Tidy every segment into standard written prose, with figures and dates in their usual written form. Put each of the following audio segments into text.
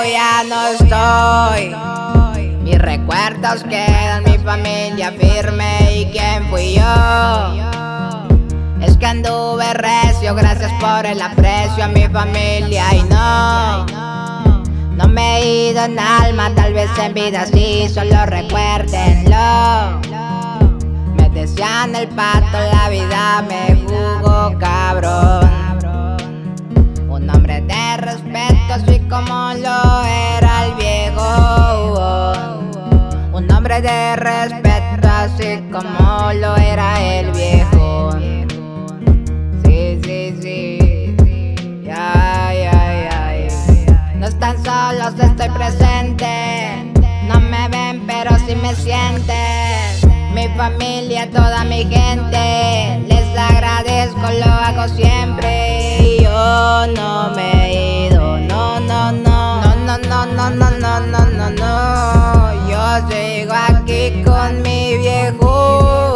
ya no estoy. Mis recuerdos quedan, mi familia firme. ¿Y quién fui yo? Es que anduve recio, gracias por el aprecio a mi familia. Y no me he ido en alma, tal vez en vida sí, solo recuérdenlo. Me decían el pato, la vida me jugó cabrón. Un hombre de respeto, así como lo era el viejo. Un hombre de respeto, así como lo era el viejo. Sí, no están solos, estoy presente. No me ven, pero sí me sienten. Mi familia, toda mi gente, les agradezco, lo hago siempre. Yo no me he ido, no. Yo sigo aquí con mi viejo.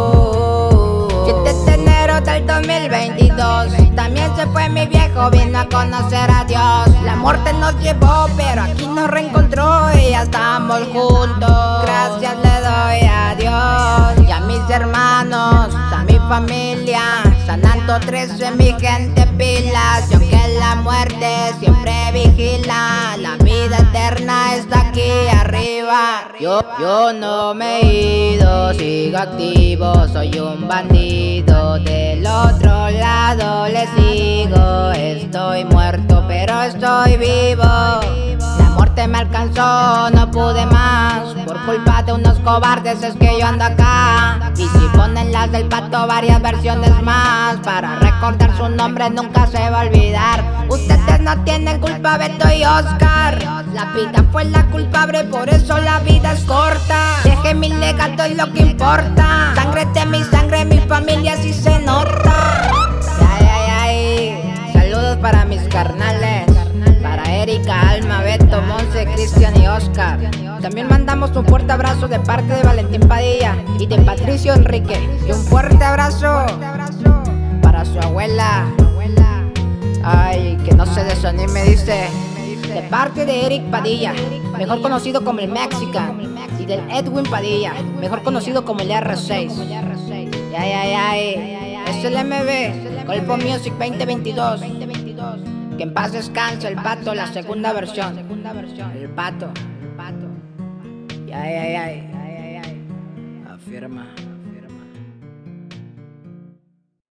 7 de enero del 2022, también se fue mi viejo, vino a conocer a Dios. La muerte nos llevó, pero aquí nos reencontró y ya estamos juntos. Gracias le doy a Dios y a mis hermanos, a mi familia, Sanando 13, mi gente pilas. Y aunque la muerte siempre vigila, la vida eterna está aquí arriba. Yo no me he ido, sigo activo, soy un bandido. Del otro lado le sigo, estoy muerto pero estoy vivo. La muerte me alcanzó, no pude más, por culpa de unos cobardes es que yo ando acá. Y si ponen las del pato, varias versiones más, para recordar su nombre nunca se va a olvidar. Ustedes no tienen culpa, Beto y Oscar. La vida fue la culpable, por eso la vida es corta. Deje mi legado, es lo que importa. Sangre de mi sangre, mi familia sí se nota. Saludos para mis carnales, para Erika, Alma, Beto, Monse, Cristian y Oscar. También mandamos un fuerte abrazo de parte de Valentín Padilla y de Patricio Enrique. Y un fuerte abrazo para su abuela. Ay, que no se desanime, dice. De parte de Eric Padilla, mejor conocido como el Mexican. Y del Edwin Padilla, mejor conocido como el R6. Es el MB, Golfo Music 2022. Que en paz descanse el pato, la segunda versión. El pato. Afirma.